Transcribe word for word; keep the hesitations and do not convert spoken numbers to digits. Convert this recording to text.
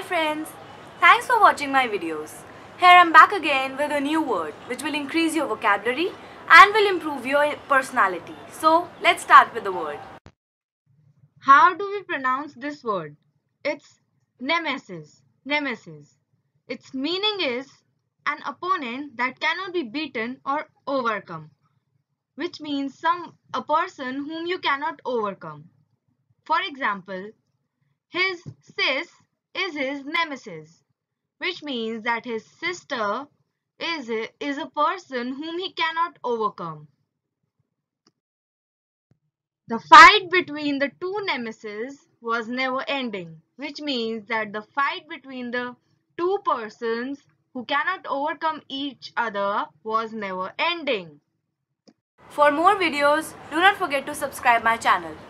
friends, thanks for watching my videos. Here I am back again with a new word which will increase your vocabulary and will improve your personality. So let's start with the word. How do we pronounce this word? It's nemesis. Nemesis. Its meaning is an opponent that cannot be beaten or overcome, which means some a person whom you cannot overcome. For example, his sis is his nemesis, which means that his sister is a, is a person whom he cannot overcome. The fight between the two nemesis was never ending, which means that the fight between the two persons who cannot overcome each other was never ending. For more videos, do not forget to subscribe my channel.